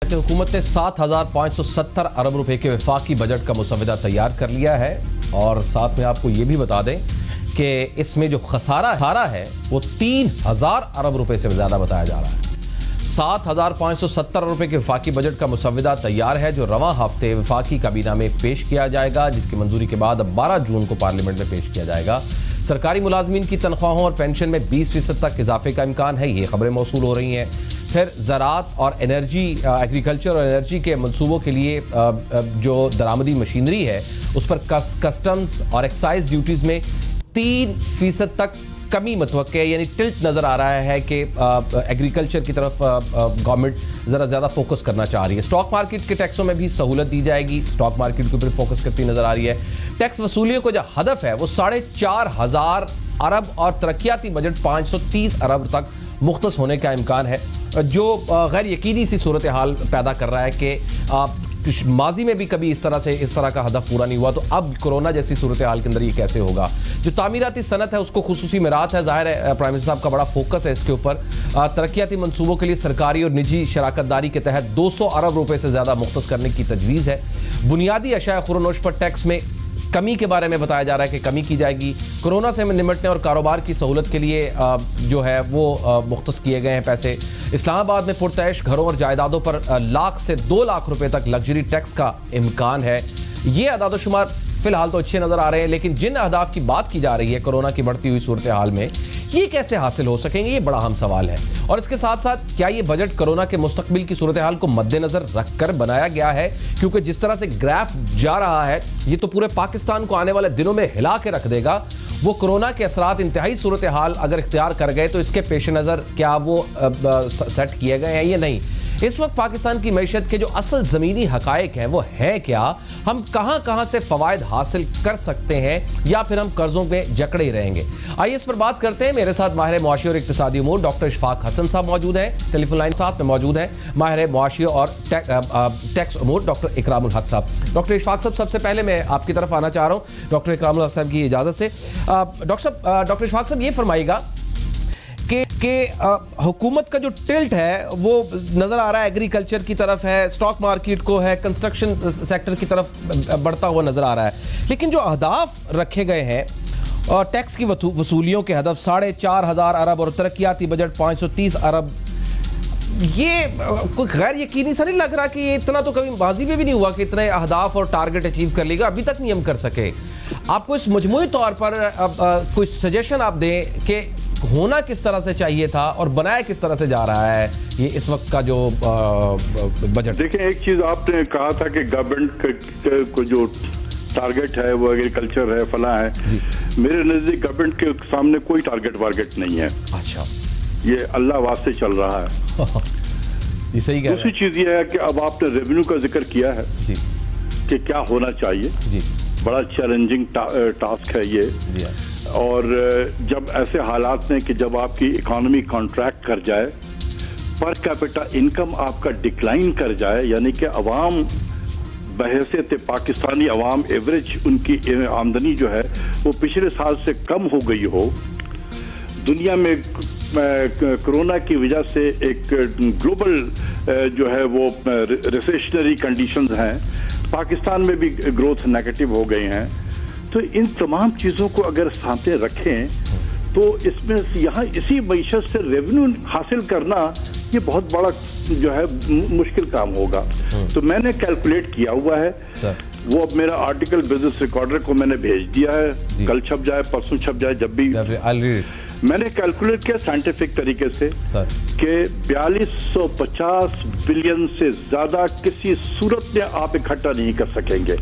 हुकूमत ने 7,570 अरब रुपए के वफाकी बजट का मुसव्वदा तैयार कर लिया है और साथ में आपको ये भी बता दें कि इसमें जो खसारा है वो 3,000 अरब रुपए से ज़्यादा बताया जा रहा है। 7,570 अरब रुपए के वफाकी बजट का मुसव्वदा तैयार है जो रवां हफ्ते वफाकी काबीना में पेश किया जाएगा, जिसकी मंजूरी के बाद 12 जून को पार्लियामेंट में पेश किया जाएगा। सरकारी मुलाजमीन की तनख्वाहों और पेंशन में 20% तक इजाफे का इम्कान है, ये खबरें मौसूल हो रही हैं। फिर ज़राअत और एग्रीकल्चर और एनर्जी के मनसूबों के लिए जो दरामदी मशीनरी है उस पर कस्टम्स और एक्साइज ड्यूटीज़ में 3% तक कमी मतवक्के, यानी टिल्ट नज़र आ रहा है कि एग्रीकल्चर की तरफ गवर्नमेंट ज़रा ज़्यादा फोकस करना चाह रही है। स्टॉक मार्केट के टैक्सों में भी सहूलत दी जाएगी, स्टॉक मार्केट के ऊपर फोकस करती नज़र आ रही है। टैक्स वसूलियों को जो हदफ है वो 4,500 अरब और तरक्याती बजट 530 अरब तक मुख्तस होने का इम्कान है, जो गैर यकीनी सी सूरत हाल पैदा कर रहा है कि माजी में भी कभी इस तरह का हदफ पूरा नहीं हुआ, तो अब कोरोना जैसी सूरत हाल के अंदर ये कैसे होगा। जो तामीराती सनत है उसको खुसूसी मिरात है, जाहिर है प्राइम मिनिस्टर साहब का बड़ा फोकस है इसके ऊपर। तरक्याती मंसूबों के लिए सरकारी और निजी शराकतदारी के तहत 200 अरब रुपए से ज़्यादा मुख्तस करने की तजवीज़ है। बुनियादी अशाया खुरोनोश पर टैक्स में कमी के बारे में बताया जा रहा है कि कमी की जाएगी। कोरोना से निपटने और कारोबार की सहूलत के लिए जो है वो मुख्तस किए गए हैं पैसे। इस्लामाबाद में पुरतैश घरों और जायदादों पर लाख से 2 लाख रुपए तक लग्जरी टैक्स का इम्कान है। ये अदाद-ओ-शुमार फिलहाल तो अच्छे नज़र आ रहे हैं, लेकिन जिन अहदाफ की बात की जा रही है कोरोना की बढ़ती हुई सूरत हाल में, ये कैसे हासिल हो सकेंगे, ये बड़ा अहम सवाल है। और इसके साथ साथ क्या ये बजट कोरोना के मुस्तकबिल की सूरत हाल को मद्देनजर रखकर बनाया गया है, क्योंकि जिस तरह से ग्राफ जा रहा है ये तो पूरे पाकिस्तान को आने वाले दिनों में हिला के रख देगा। वो कोरोना के असरात इंतहाई सूरत हाल अगर इख्तियार कर गए तो इसके पेश नज़र क्या वो सेट किए गए हैं या नहीं। इस वक्त पाकिस्तान की मैशत के जो असल ज़मीनी हकायक हैं वो है क्या, हम कहां से फ़वायद हासिल कर सकते हैं या फिर हम कर्जों में जकड़े ही रहेंगे। आइए इस पर बात करते हैं। मेरे साथ माहिर मुआशी और इक्तिसादी उमूर डॉक्टर इशफाक हसन साहब मौजूद हैं, टेलीफोन लाइन साथ में मौजूद हैं माहिर मुआशी और टैक्स उमूर डॉक्टर इकरामुल हक साहब। डॉक्टर इशफाक साहब, सबसे पहले मैं आपकी तरफ आना चाह रहा हूँ डॉक्टर इकरामुल हक साहब की इजाज़त से। डॉक्टर इशफाक साहब, ये फरमाइएगा कि हुकूमत का जो टिल्ट है वो नज़र आ रहा है एग्रीकल्चर की तरफ है, स्टॉक मार्केट को है, कंस्ट्रक्शन सेक्टर की तरफ बढ़ता हुआ नज़र आ रहा है, लेकिन जो अहदाफ रखे गए हैं और टैक्स की वसूलियों के हदफ 4,500 अरब और तरक्याती बजट 530 अरब, ये कोई गैर यकीनी सा नहीं लग रहा कि ये इतना तो कभी माजी में भी नहीं हुआ कि इतने अहदाफ और टारगेट अचीव कर लेगा, अभी तक नहीं हम कर सके। आपको इस मजमूई तौर पर कोई सजेशन आप दें कि होना किस तरह से चाहिए था और बनाया किस तरह से जा रहा है ये इस वक्त का जो बजट। देखिए, एक चीज आपने कहा था कि गवर्नमेंट को जो टारगेट है वो एग्रीकल्चर है, फला है। मेरे नजदीक गवर्नमेंट के सामने कोई टारगेट वारगेट नहीं है। अच्छा, ये अल्लाह वास्ते चल रहा है। ये सही कह रहे हैं। दूसरी चीज ये है कि अब आपने रेवेन्यू का जिक्र किया है जी, कि क्या होना चाहिए जी। बड़ा चैलेंजिंग टास्क है ये जी। और जब ऐसे हालात में कि जब आपकी इकोनॉमी कॉन्ट्रैक्ट कर जाए, पर कैपिटा इनकम आपका डिक्लाइन कर जाए, यानी कि अवाम बहैसियत पाकिस्तानी अवाम एवरेज उनकी आमदनी जो है वो पिछले साल से कम हो गई हो, दुनिया में कोरोना की वजह से एक ग्लोबल जो है वो रिसेशनरी कंडीशंस हैं, पाकिस्तान में भी ग्रोथ नेगेटिव हो गए हैं। तो इन तमाम चीज़ों को अगर सामने रखें तो इसमें यहाँ इसी मईशत से रेवेन्यू हासिल करना ये बहुत बड़ा जो है मुश्किल काम होगा। तो मैंने कैलकुलेट किया हुआ है, वो अब मेरा आर्टिकल बिजनेस रिकॉर्डर को मैंने भेज दिया है, कल छप जाए परसों छप जाए, जब भी मैंने कैलकुलेट किया साइंटिफिक तरीके से कि 4250 बिलियन से ज्यादा किसी सूरत में आप इकट्ठा नहीं कर सकेंगे।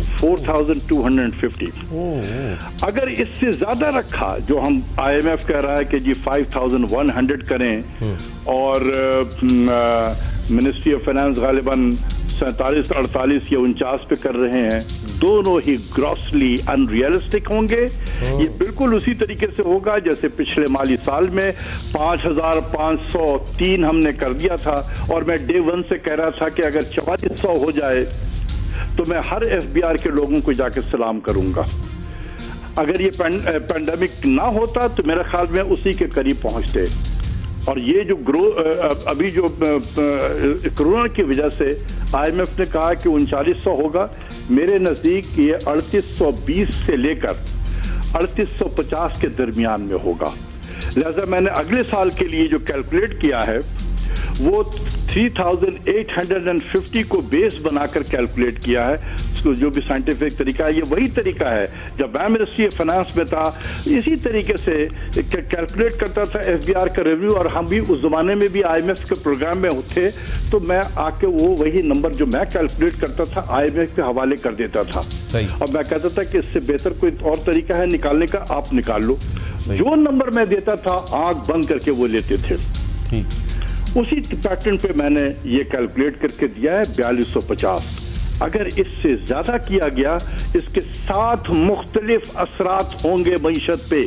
4250। अगर इससे ज्यादा रखा, जो हम IMF कह रहा है कि जी 5100 करें, और मिनिस्ट्री ऑफ फाइनेंस गालिबन 47, 48 या 49 पे कर रहे हैं, दोनों ही ग्रॉसली अनरियलिस्टिक होंगे। ये बिल्कुल उसी तरीके से होगा जैसे पिछले माली साल में 5503 हमने कर दिया था, और मैं डे 1 से कह रहा था कि अगर 4400 हो जाए तो मैं हर FBR के लोगों को जाके सलाम करूंगा। अगर ये पेंडेमिक ना होता तो मेरे ख्याल में उसी के करीब पहुंचते। और ये जो अभी जो कोरोना की वजह से IMF ने कहा कि 3900 होगा, मेरे नजदीक ये 3820 से लेकर 3850 के दरमियान में होगा। लिहाजा मैंने अगले साल के लिए जो कैलकुलेट किया है वो 3850 को बेस बनाकर कैलकुलेट किया है। जो भी साइंटिफिक तरीका है, ये वही तरीका है जब मैं मिनिस्ट्री ऑफ फाइनेंस में था, इसी तरीके से कैलकुलेट करता था FBR का रेवेन्यू। और हम भी उस जमाने में भी IMF के प्रोग्राम में थे, तो मैं आके वो वही नंबर जो मैं कैलकुलेट करता था IMF के हवाले कर देता था। और मैं कहता था कि इससे बेहतर कोई और तरीका है निकालने का, आप निकाल लो। जो नंबर मैं देता था आंख बंद करके वो लेते थे। उसी पैटर्न पे मैंने ये कैलकुलेट करके दिया है 4250। अगर इससे ज्यादा किया गया, इसके 7 मुख्तलिफ असरात होंगे मईशत पे,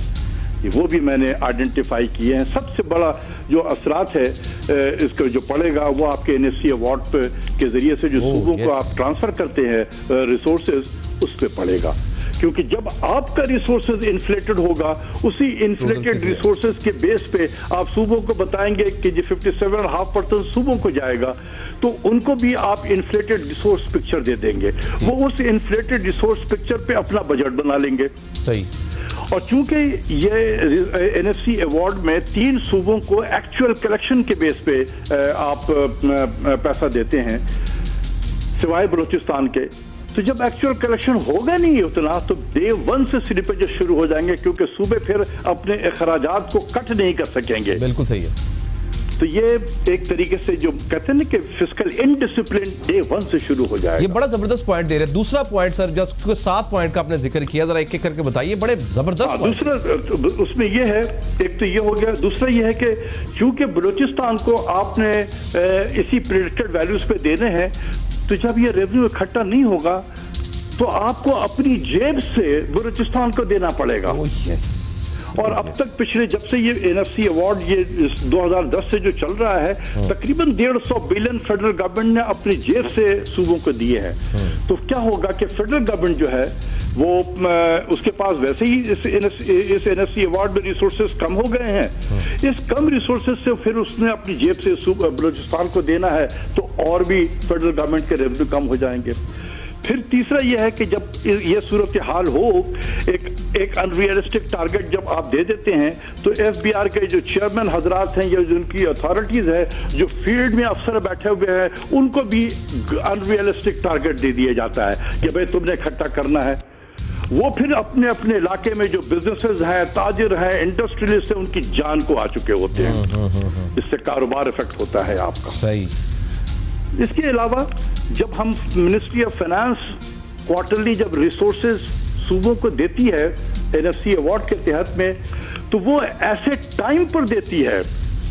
वो भी मैंने आइडेंटिफाई किए हैं। सबसे बड़ा जो असरात है इसका जो पड़ेगा वो आपके NSC अवार्ड के जरिए से जो सूबों को आप ट्रांसफर करते हैं रिसोर्सेज, उस पे पड़ेगा। क्योंकि जब आपका रिसोर्सेज इन्फ्लेटेड होगा, उसी इन्फ्लेटेड रिसोर्सेज के बेस पे आप सूबों को बताएंगे कि जी 57.5% सूबों को जाएगा, तो उनको भी आप इन्फ्लेटेड रिसोर्स पिक्चर दे देंगे। वो उस इन्फ्लेटेड रिसोर्स पिक्चर पे अपना बजट बना लेंगे। सही। और चूंकि ये NSC अवार्ड में 3 सूबों को एक्चुअल कलेक्शन के बेस पे आप पैसा देते हैं, सिवाय बलूचिस्तान के, तो जब एक्चुअल कलेक्शन होगा नहीं उतना, तो डे 1 से स्लिपेज शुरू हो जाएंगे, क्योंकि सूबे फिर अपने अखराजात को कट नहीं कर सकेंगे। बिल्कुल सही है। तो ये एक तरीके से जो कहते हैं ना कि फिस्कल इनडिसिप्लिन डे 1 से शुरू हो जाएगा। ये बड़ा जबरदस्त पॉइंट दे रहे हैं। दूसरा पॉइंट सर, जो 7 पॉइंट का आपने जिक्र किया, जरा एक एक करके बताइए, बड़े जबरदस्त। दूसरा उसमें ये है, एक तो ये हो गया, दूसरा ये है कि चूंकि बलूचिस्तान को आपने इसी प्रेडिक्टेड वैल्यूज पे देने हैं, तो जब ये रेवेन्यू इकट्ठा नहीं होगा तो आपको अपनी जेब से बलूचिस्तान को देना पड़ेगा। और अब तक पिछले जब से ये NSC अवार्ड ये 2010 से जो चल रहा है, तकरीबन 150 बिलियन फेडरल गवर्नमेंट ने अपनी जेब से सूबों को दिए हैं। तो क्या होगा कि फेडरल गवर्नमेंट जो है वो उसके पास वैसे ही इस NSC अवार्ड में रिसोर्सेज कम हो गए हैं। इस कम रिसोर्सेज से फिर उसने अपनी जेब से बलूचिस्तान को देना है, तो और भी फेडरल गवर्नमेंट के रेवेन्यू कम हो जाएंगे। फिर तीसरा यह है कि जब ये सूरत हाल हो, एक अनरियलिस्टिक टारगेट जब आप दे देते हैं, तो FBR के जो चेयरमैन हजरात हैं या जिनकी अथॉरिटीज है, जो फील्ड में अफसर बैठे हुए हैं, उनको भी अनरियलिस्टिक टारगेट दे दिया जाता है कि भाई तुमने इकट्ठा करना है। वो फिर अपने अपने इलाके में जो बिजनेसेस हैं, ताजिर हैं, इंडस्ट्रियलिस्ट हैं, उनकी जान को आ चुके होते हैं। इससे कारोबार इफेक्ट होता है आपका। सही। इसके अलावा जब हम मिनिस्ट्री ऑफ फाइनेंस क्वार्टरली जब रिसोर्सेज सूबों को देती है NSC अवार्ड के तहत में, तो वो ऐसे टाइम पर देती है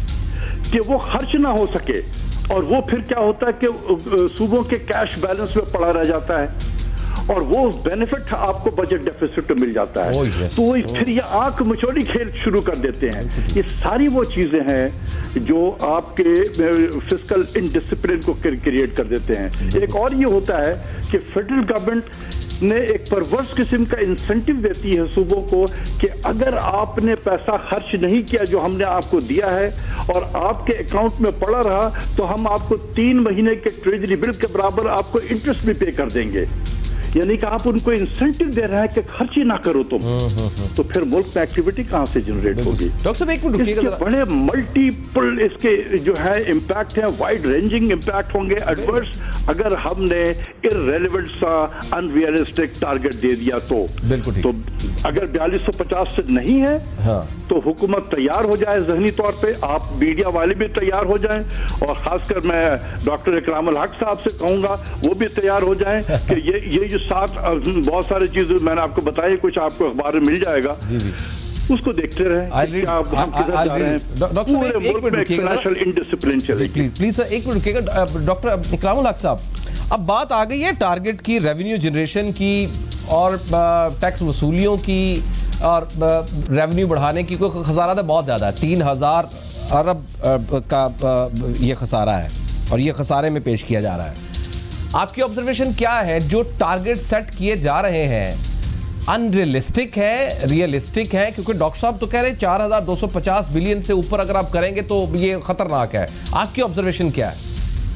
कि वो खर्च ना हो सके, और वो फिर क्या होता है कि सूबों के कैश बैलेंस में पड़ा रह जाता है, और वो बेनिफिट आपको बजट डेफिसिट में मिल जाता है। तो फिर ये आंख मिचौड़ी खेल शुरू कर देते हैं। ये सारी वो चीजें हैं जो आपके फिस्कल इनडिसिप्लिन को क्रिएट कर देते हैं। एक और ये होता है कि फेडरल गवर्नमेंट ने एक परवर्स किस्म का इंसेंटिव देती है सूबों को कि अगर आपने पैसा खर्च नहीं किया जो हमने आपको दिया है और आपके अकाउंट में पड़ा रहा, तो हम आपको 3 महीने के ट्रेजरी बिल के बराबर आपको इंटरेस्ट भी पे कर देंगे। यानी कि आप उनको इंसेंटिव दे रहा है कि खर्च ही ना करो तुम। तो फिर मुल्क में एक्टिविटी कहां से जनरेट होगी? डॉक्टर साहब एक मिनट रुकिएगा, बड़े मल्टीपल इसके जो है इम्पैक्ट है, वाइड रेंजिंग इम्पैक्ट होंगे एडवर्स, अगर हमने इररेलेवेंट सा अनरियलिस्टिक टारगेट दे दिया तो। तो अगर 4250 से नहीं है, तो हुकूमत तैयार हो जाए जहनी तौर पे, आप मीडिया वाले भी तैयार हो जाएं, और खासकर मैं डॉक्टर इकरामुल हक साहब से कहूंगा वो भी तैयार हो जाएं कि ये जो 7 बहुत सारी चीजें मैंने आपको बताई, कुछ आपको अखबार में मिल जाएगा, उसको देखते रहें। प्लीज सर एक मिनट रुकिएगा। डॉक्टर इकरामुल हक साहब, अब बात आ गई है टारगेट की, रेवेन्यू जनरेशन की और टैक्स वसूलियों की और रेवेन्यू बढ़ाने की। कोई खसारा तो बहुत ज़्यादा है, 3000 अरब का ये खसारा है और ये खसारे में पेश किया जा रहा है। आपकी ऑब्जर्वेशन क्या है? जो टारगेट सेट किए जा रहे हैं, अनरियलिस्टिक है, रियलिस्टिक है? क्योंकि डॉक्टर साहब तो कह रहे हैं 4250 बिलियन से ऊपर अगर आप करेंगे तो ये खतरनाक है। आपकी ऑब्जर्वेशन क्या है?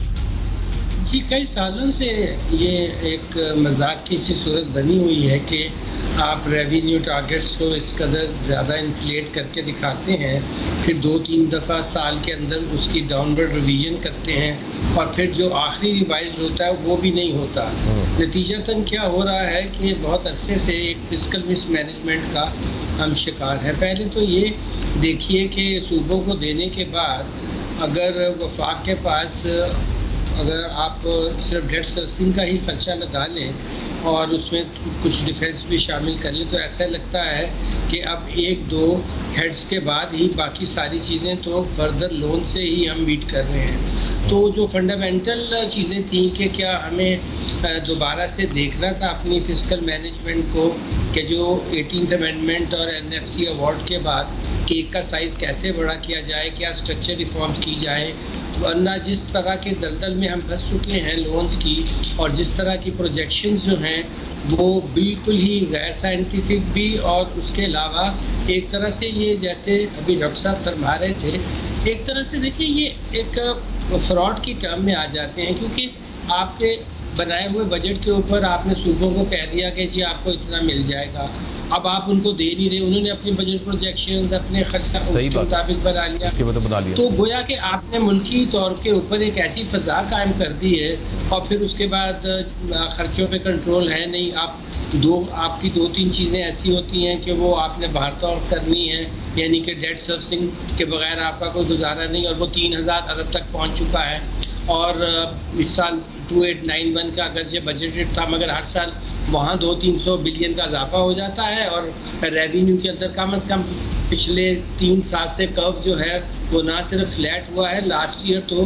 जी, कई सालों से ये एक मजाक की सी सूरत बनी हुई है कि आप रेवेन्यू टारगेट्स को इस कदर ज़्यादा इन्फ्लेट करके दिखाते हैं, फिर 2-3 दफ़ा साल के अंदर उसकी डाउनवर्ड रिवीजन करते हैं और फिर जो आखिरी रिवाइज होता है वो भी नहीं होता। नतीजतन क्या हो रहा है कि बहुत अरसे से एक फिस्कल मिसमैनेजमेंट का हम शिकार है। पहले तो ये देखिए कि सूबों को देने के बाद अगर वफाक के पास अगर आप सिर्फ डेट सर्विसिंग का ही खर्चा लगा लें और उसमें कुछ डिफेंस भी शामिल कर लें तो ऐसा लगता है कि अब 1-2 हेड्स के बाद ही बाकी सारी चीज़ें तो फर्दर लोन से ही हम मीट कर रहे हैं। तो जो फंडामेंटल चीज़ें थी कि क्या हमें दोबारा से देखना था अपनी फिस्कल मैनेजमेंट को कि जो 18th अमेंडमेंट और NFC अवार्ड के बाद केक का साइज़ कैसे बड़ा किया जाए, क्या स्ट्रक्चर रिफॉर्म्स की जाए, वरना जिस तरह के दलदल में हम फंस चुके हैं लोन्स की और जिस तरह की प्रोजेक्शंस जो हैं वो बिल्कुल ही गैर साइंटिफिक भी, और उसके अलावा एक तरह से ये जैसे अभी डॉक्टर साहब फरमा रहे थे, एक तरह से देखिए ये एक फ्रॉड की टर्म में आ जाते हैं क्योंकि आपके बनाए हुए बजट के ऊपर आपने सूबों को कह दिया कि जी आपको इतना मिल जाएगा। अब आप उनको दे नहीं रहे, उन्होंने अपनी बजट प्रोजेक्शंस अपने खर्चा उसके मुताबिक बना लिया। तो गोया कि आपने मुल्की तौर के ऊपर एक ऐसी फ़ज़ा कायम कर दी है और फिर उसके बाद खर्चों पे कंट्रोल है नहीं। आपकी 2-3 चीज़ें ऐसी होती हैं कि वो आपने बाहर तौर करनी है, यानी कि डेट सर्विसिंग के बगैर आपका कोई गुजारा नहीं, और वो 3000 अरब तक पहुँच चुका है। और इस साल 2891 का अगर ये बजटेड था, मगर हर साल वहाँ 200-300 बिलियन का इजाफा हो जाता है और रेवेन्यू के अंदर कम से कम पिछले 3 साल से कर्व जो है वो ना सिर्फ फ्लैट हुआ है, लास्ट ईयर तो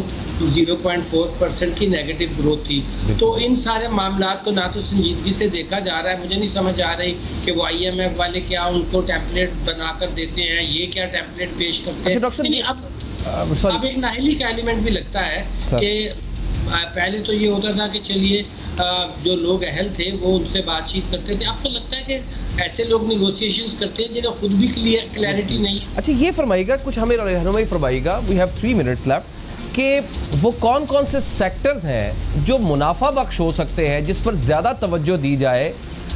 0.4% की नेगेटिव ग्रोथ थी। तो इन सारे मामला को ना तो संजीदगी से देखा जा रहा है। मुझे नहीं समझ आ रही कि वो IMF वाले क्या उनको टेम्पलेट बनाकर देते हैं, ये क्या टेम्पलेट पेश करते हैं। अब एक नाहिली का एलिमेंट भी लगता है कि पहले तो ये होता था कि चलिए जो लोग अहल थे वो उनसे बातचीत करते थे, अब तो लगता है कि ऐसे लोग निगोशिएशंस करते हैं जिन्हें खुद भी क्लैरिटी नहीं है। अच्छा, ये फरमाइएगा, कुछ हमें रहनुमाई फरमाइएगा, वी हैव 3 मिनट्स लेफ्ट, कि वो कौन कौन से सेक्टर्स हैं जो मुनाफा बख्श हो सकते हैं, जिस पर ज़्यादा तवज्जो दी जाए,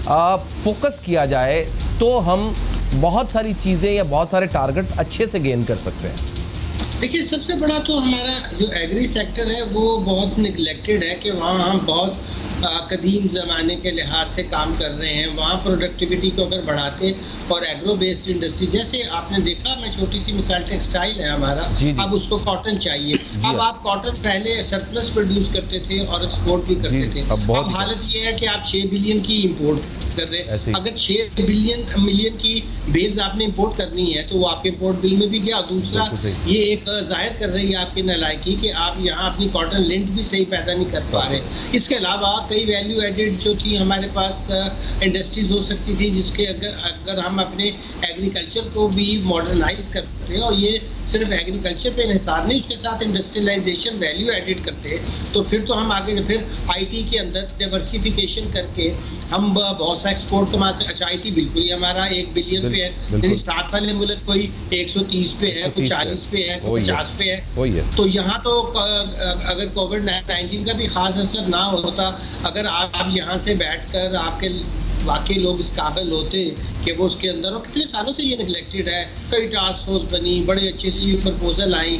फोकस किया जाए, तो हम बहुत सारी चीज़ें या बहुत सारे टारगेट्स अच्छे से गेन कर सकते हैं। देखिए, सबसे बड़ा तो हमारा जो एग्री सेक्टर है वो बहुत निगलेक्टेड है कि वहाँ हम बहुत कदीम ज़माने के लिहाज से काम कर रहे हैं। वहाँ प्रोडक्टिविटी को अगर बढ़ाते और एग्रो बेस्ड इंडस्ट्री, जैसे आपने देखा, मैं छोटी सी मिसाल, टेक्सटाइल है हमारा, अब उसको कॉटन चाहिए। अब आप कॉटन पहले सरप्लस प्रोड्यूस करते थे और एक्सपोर्ट भी करते थे। अब हालत ये है कि आप 6 बिलियन की इम्पोर्ट कर रहे हैं। अगर 6 मिलियन की बेल्स आपने इम्पोर्ट करनी है तो वो आपके इम्पोर्ट बिल में भी गया। दूसरा, ये एक जाहिर कर रही है आपकी नालायकी कि आप यहाँ अपनी कॉटन लिंट भी सही पैदा नहीं कर पा रहे। इसके अलावा कई वैल्यू एडेड जो थी हमारे पास इंडस्ट्रीज हो सकती थी, जिसके अगर हम अपने एग्रीकल्चर को भी मॉडर्नाइज करते हैं और ये सिर्फ एग्रीकल्चर पे हिसाब नहीं, उसके साथ इंडस्ट्रियलाइजेशन वैल्यू एडिड करते तो फिर तो हम आगे फिर IT के अंदर डाइवर्सिफिकेशन करके हम बहुत सा एक्सपोर्ट कमा सकते। अच्छा, IT बिल्कुल ही हमारा 1 बिलियन पे है, यानी साथ वाले मुल्क कोई 130 पे है, कोई 40 पे है, कोई 50 पे है। तो यहाँ तो अगर कोविड-19 का भी खास असर ना होता, अगर आप यहाँ से बैठकर आपके वाकई लोग इस काबिल होते कि वो उसके अंदर, और कितने सालों से ये निगलेक्टेड है, कई टास्क फोर्स बनी, बड़े अच्छे से प्रपोजल आई,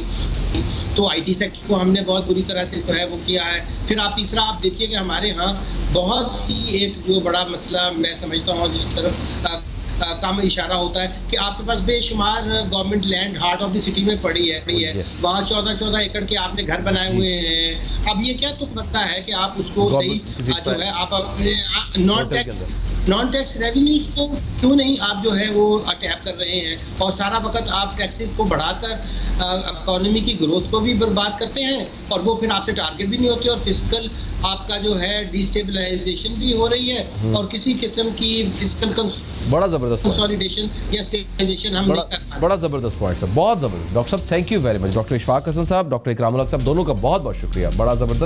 तो IT सेक्टर को हमने बहुत बुरी तरह से जो है वो किया है। फिर आप तीसरा आप देखिए कि हमारे यहाँ बहुत ही एक जो बड़ा मसला मैं समझता हूँ जिस तरफ कम इशारा होता है कि आपके पास बेशुमार government land heart of the city में पड़ी है। वहाँ 14 एकड़ के आपने घर बनाए हुए हैं। अब ये क्या तुक लगता है कि आप उसको सही जो है आप अपने नॉन टैक्स रेवेन्यूज को क्यों नहीं आप जो है वो टैप कर रहे हैं, और सारा वक्त आप टैक्सेस को बढ़ाकर इकोनॉमी की ग्रोथ को भी बर्बाद करते हैं, और वो फिर आपसे टारगेट भी नहीं होते, और फिस्कल आपका जो है डिस्टेबलाइजेशन भी हो रही है, और किसी किस्म की फिस्कल बड़ा जबरदस्त कंसोलिडेशन या स्टेबलाइजेशन हम नहीं कर पाते। बड़ा जबरदस्त पॉइंट सर, बहुत जबरदस्त। डॉक्टर साहब thank you very much. Doctor Ishfaq Hasan साहब, डॉक्टर इकरामुल हक साहब, दोनों का बहुत बहुत शुक्रिया, बड़ा जबरदस्त।